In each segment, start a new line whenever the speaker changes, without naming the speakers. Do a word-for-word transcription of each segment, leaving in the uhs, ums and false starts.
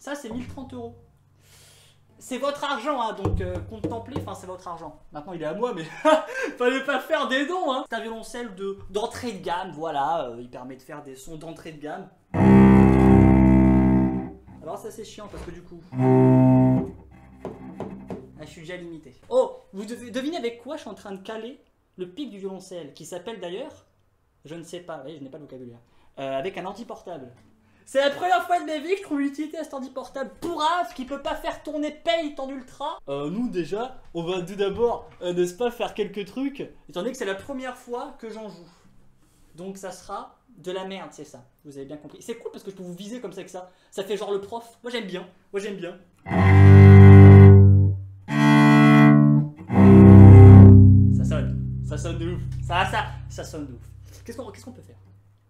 Ça, c'est mille trente euros. C'est votre argent, hein, donc euh, contemplez, enfin c'est votre argent. Maintenant il est à moi, mais fallait pas faire des dons, hein. C'est un violoncelle de d'entrée de gamme, voilà, euh, il permet de faire des sons d'entrée de gamme. Alors ça c'est chiant parce que du coup, ah, je suis déjà limité. Oh, vous devez devinez avec quoi je suis en train de caler le pic du violoncelle, qui s'appelle d'ailleurs, je ne sais pas, oui, je n'ai pas le vocabulaire, euh, avec un ordi portable. C'est la première fois de ma vie que je trouve l'utilité à cet ordi portable pour un qui peut pas faire tourner Paint en ultra. Euh, nous déjà, on va tout d'abord, euh, n'est-ce pas, faire quelques trucs, étant donné que c'est la première fois que j'en joue. Donc ça sera de la merde, c'est ça. Vous avez bien compris. C'est cool parce que je peux vous viser comme ça que ça. Ça fait genre le prof. Moi j'aime bien. Moi j'aime bien. Ça sonne. Ça sonne de ouf. Ça, ça, ça sonne de ouf. Qu'est-ce qu'on qu'est-ce qu'on peut faire?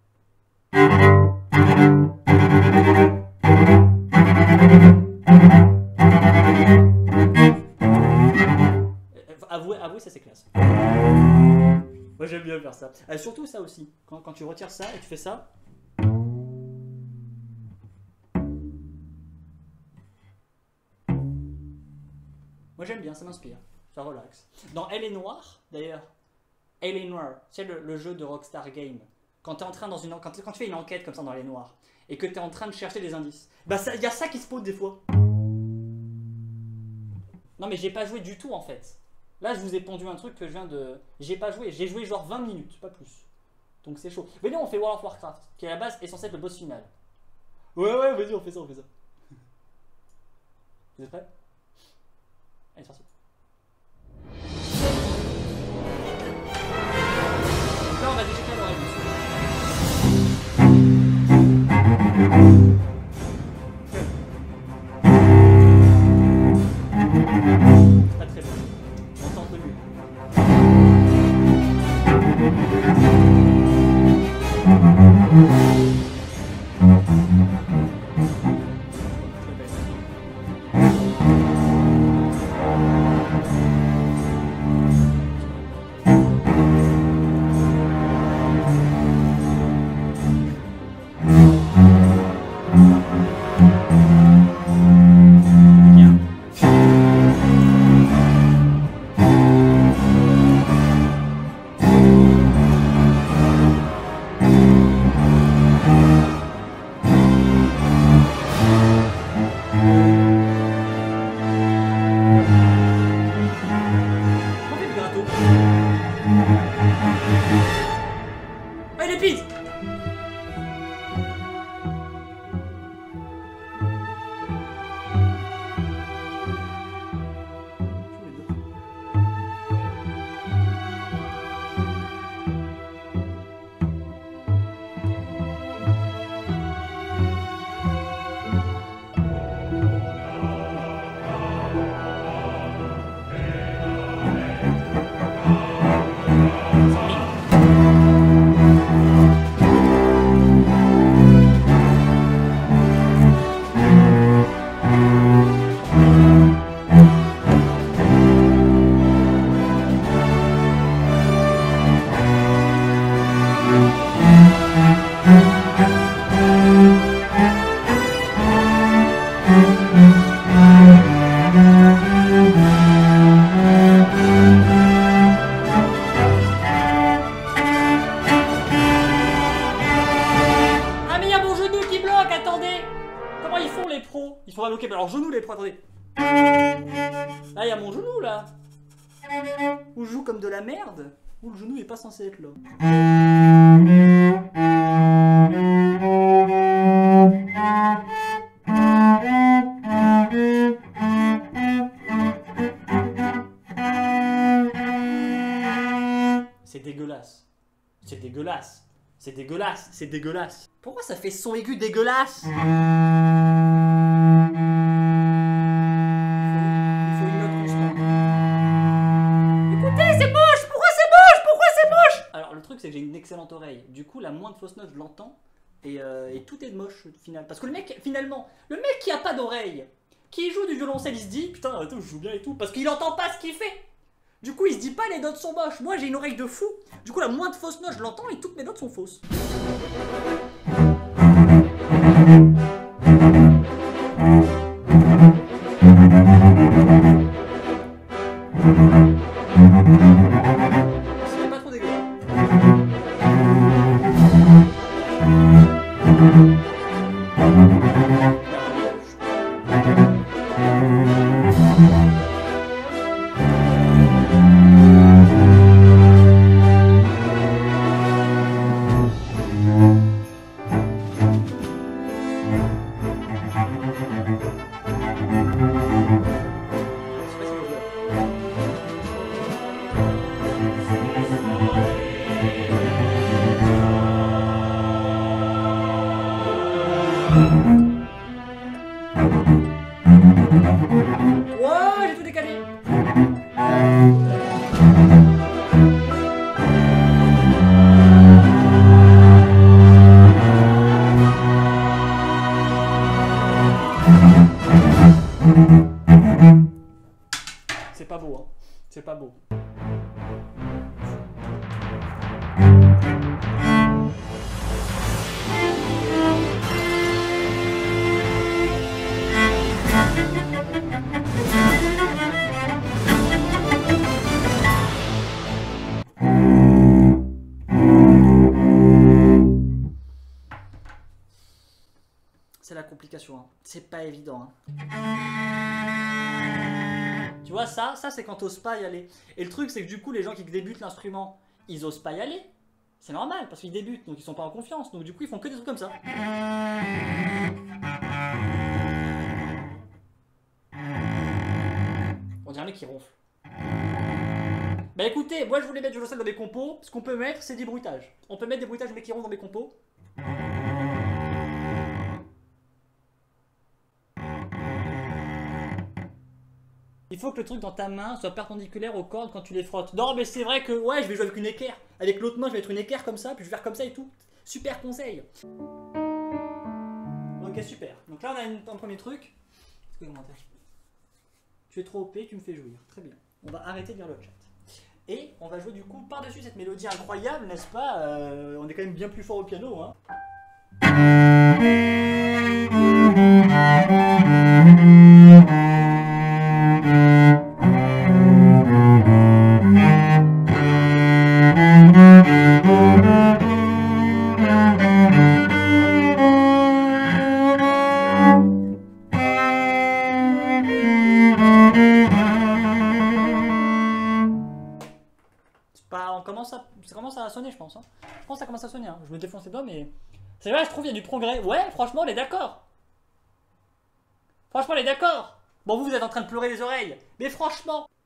Avouez, avouez, ça c'est classe. Moi j'aime bien faire ça. Euh, surtout ça aussi. Quand, quand tu retires ça et tu fais ça. Moi j'aime bien, ça m'inspire. Ça relaxe. Dans Elle est noire, d'ailleurs. Elle est noire, c'est le, le jeu de Rockstar Game. Quand tu es en train dans une quand, quand tu fais une enquête comme ça dans Les Noirs et que tu es en train de chercher des indices, bah il y a ça qui se pose des fois. Non mais j'ai pas joué du tout en fait. Là je vous ai pondu un truc que je viens de... J'ai pas joué, j'ai joué genre vingt minutes, pas plus. Donc c'est chaud. Venez on fait World of Warcraft, qui à la base est censé être le boss final. Ouais ouais vas-y on fait ça, on fait ça. Vous êtes prêts? Allez c'est parti. Là on va déchirer l'oreille dessus. Pas très bien. On tente le mieux. Il faudra bloquer. Alors genou les pros, attendez. Là il y a mon genou là. Où je joue comme de la merde. Où le genou est pas censé être là. C'est dégueulasse. C'est dégueulasse. C'est dégueulasse. C'est dégueulasse. Pourquoi ça fait son aigu dégueulasse? C'est que j'ai une excellente oreille. Du coup, la moindre fausse note, je l'entends. Et, euh, et tout est de moche au final. Parce que le mec, finalement, le mec qui a pas d'oreille, qui joue du violoncelle, il se dit putain, attends, je joue bien et tout. Parce qu'il entend pas ce qu'il fait. Du coup, il se dit pas les notes sont moches. Moi, j'ai une oreille de fou. Du coup, la moindre fausse note, je l'entends et toutes mes notes sont fausses. C'était pas trop dégueulasse. Wow, j'ai tout décalé. C'est pas beau, hein. C'est pas beau. C'est la complication, hein. C'est pas évident, hein. Tu vois, ça, ça c'est quand t'oses pas y aller. Et le truc, c'est que du coup, les gens qui débutent l'instrument, ils osent pas y aller. C'est normal, parce qu'ils débutent, donc ils sont pas en confiance. Donc du coup, ils font que des trucs comme ça. On dirait un mec qui ronfle. Bah écoutez, moi je voulais mettre du violoncelle dans mes compos. Ce qu'on peut mettre, c'est des bruitages. On peut mettre des bruitages de mecs qui ronflent dans mes compos. Il faut que le truc dans ta main soit perpendiculaire aux cordes quand tu les frottes. Non mais c'est vrai que ouais, je vais jouer avec une équerre. Avec l'autre main, je vais mettre une équerre comme ça, puis je vais faire comme ça et tout. Super conseil. Ok, super. Donc là on a une, un premier truc. Tu es trop O P, tu me fais jouir. Très bien. On va arrêter de lire le chat. Et on va jouer du coup par-dessus cette mélodie incroyable, n'est-ce pas? euh, On est quand même bien plus fort au piano, hein. On commence à, ça commence à sonner, je pense. Hein. Je pense que ça commence à sonner. Hein. Je me défonce les doigts, mais c'est vrai, je trouve qu'il y a du progrès. Ouais, franchement, on est d'accord. Franchement, on est d'accord. Bon, vous, vous êtes en train de pleurer les oreilles. Mais franchement,